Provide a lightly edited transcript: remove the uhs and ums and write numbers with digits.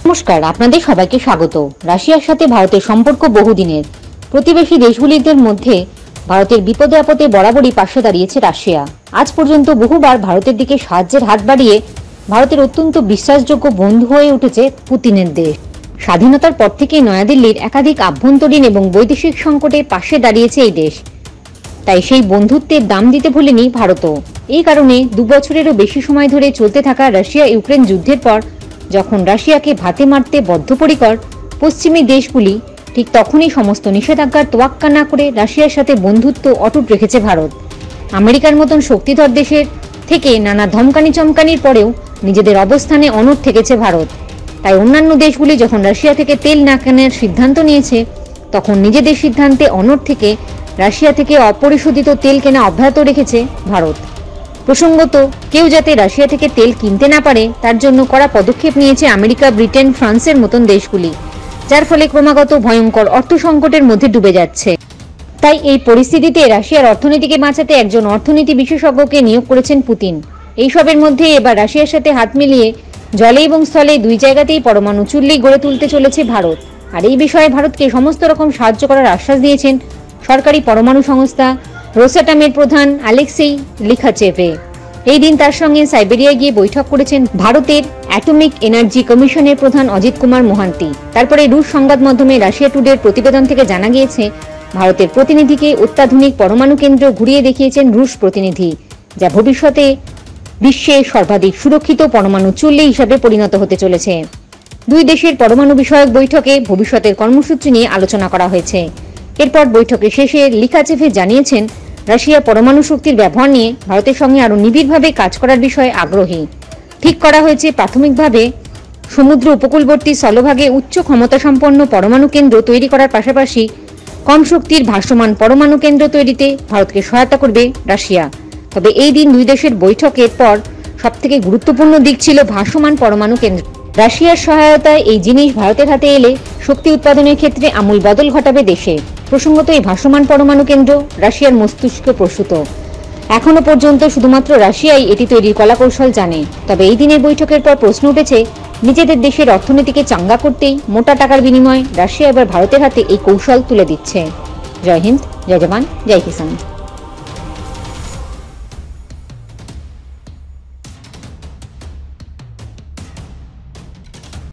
নমস্কার, আপনাদের সবাইকে স্বাগত। রাশিয়ার সাথে ভারতের সম্পর্ক বহুদিনের। প্রতিবেশী দেশগুলির মধ্যে ভারতের বিপদে আপদে বরাবরই পাশে দাঁড়িয়েছে রাশিয়া। আজ পর্যন্ত বহুবার ভারতের দিকে সাহায্যের হাত বাড়িয়ে ভারতের অত্যন্ত বিশ্বাসযোগ্য বন্ধু হয়ে উঠেছে পুতিনের দেশ। স্বাধীনতার পর থেকেই নয়াদিল্লির একাধিক আভ্যন্তরীণ এবং বৈদেশিক সংকটে পাশে দাঁড়িয়েছে এই দেশ। তাই সেই বন্ধুত্বের দাম দিতে ভুলেনি ভারতও। এই কারণে 2 বছরেরও বেশি সময় ধরে চলতে থাকা রাশিয়া ইউক্রেন যুদ্ধের পর যখন রাশিয়াকে ভাতে মারতে বদ্ধপরিকর পশ্চিমী দেশগুলি, ঠিক তখনই সমস্ত নিষেধাজ্ঞার তোয়াক্কা না করে রাশিয়ার সাথে বন্ধুত্ব অটুট রেখেছে ভারত। আমেরিকার মতন শক্তিধর দেশের থেকে নানা ধমকানি চমকানির পরেও নিজেদের অবস্থানে অনড় থেকেছে ভারত। তাই অন্যান্য দেশগুলি যখন রাশিয়া থেকে তেল না কেনার সিদ্ধান্ত নিয়েছে, তখন নিজেদের সিদ্ধান্তে অনড় থেকে রাশিয়া থেকে অপরিশোধিত তেল কেনা অব্যাহত রেখেছে ভারত। প্রসঙ্গত, কেউ যাতে রাশিয়া থেকে তেল কিনতে না পারে তার জন্য কড়া পদক্ষেপ নিয়েছে আমেরিকা, ব্রিটেন, ফ্রান্সের মতন দেশগুলি, যার ফলে ক্রমাগত ভয়ঙ্কর অর্থ সংকটের মধ্যে ডুবে যাচ্ছে। তাই এই পরিস্থিতিতে রাশিয়ার অর্থনীতিকে বাঁচাতে একজন অর্থনীতি বিশেষজ্ঞকে নিয়োগ করেছেন পুতিন। এইসবের মধ্যে এবার রাশিয়ার সাথে হাত মিলিয়ে জলে এবং স্থলে 2 জায়গাতেই পরমাণু চুল্লি গড়ে তুলতে চলেছে ভারত। আর এই বিষয়ে ভারতকে সমস্ত রকম সাহায্য করার আশ্বাস দিয়েছেন সরকারি পরমাণু সংস্থা রোসাটমের প্রধান আলেক্সেই লিখাচেভে। এই দিন তার সঙ্গে সাইবেরিয়ায় গিয়ে বৈঠক করেছেন ভারতের অ্যাটমিক এনার্জি কমিশনের প্রধান অজিত কুমার মোহান্তি। তারপরে রুশ সংবাদ মাধ্যমে রাশিয়া টুডের প্রতিবেদন থেকে জানা গিয়েছে, ভারতের প্রতিনিধিকে অত্যাধুনিক পরমাণু কেন্দ্র ঘুরিয়ে দেখিয়েছেন রুশ প্রতিনিধি, যা ভবিষ্যতে বিশ্বের সর্বাধিক সুরক্ষিত পরমাণু চুল্লি হিসাবে পরিণত হতে চলেছে। 2 দেশের পরমাণু বিষয়ক বৈঠকে ভবিষ্যতের কর্মসূচি নিয়ে আলোচনা করা হয়েছে। এরপর বৈঠকের শেষে লিখাচেভে জানিয়েছেন, রাশিয়া পরমাণু শক্তির ব্যবহার নিয়ে ভারতের সঙ্গে আরও নিবিড়ভাবে কাজ করার বিষয়ে আগ্রহী। ঠিক করা হয়েছে প্রাথমিকভাবে সমুদ্র উপকূলবর্তী স্থলভাগে উচ্চ ক্ষমতাসম্পন্ন পরমাণু কেন্দ্র তৈরি করার পাশাপাশি কম শক্তির ভাসমান পরমাণু কেন্দ্র তৈরিতে ভারতকে সহায়তা করবে রাশিয়া। তবে এই দিন 2 দেশের বৈঠকের পর সবথেকে গুরুত্বপূর্ণ দিক ছিল ভাসমান পরমাণু কেন্দ্র। রাশিয়ার সহায়তায় এই জিনিস ভারতের হাতে এলে শক্তি উৎপাদনের ক্ষেত্রে আমূল বদল ঘটাবে দেশে। প্রসঙ্গত, এই ভাসমান পরমাণু কেন্দ্র রাশিয়ার মস্তিষ্ক প্রসূত। এখনো পর্যন্ত শুধুমাত্র রাশিয়াই এটি তৈরির কলাকৌশল জানে। তবে এই দিনের বৈঠকের পর প্রশ্ন উঠেছে, নিজেদের দেশের অর্থনীতিকে চাঙ্গা করতেই মোটা টাকার বিনিময়ে রাশিয়া এবার ভারতের হাতে এই কৌশল তুলে দিচ্ছে। জয় হিন্দ, জয় জওয়ান, জয় কিষান।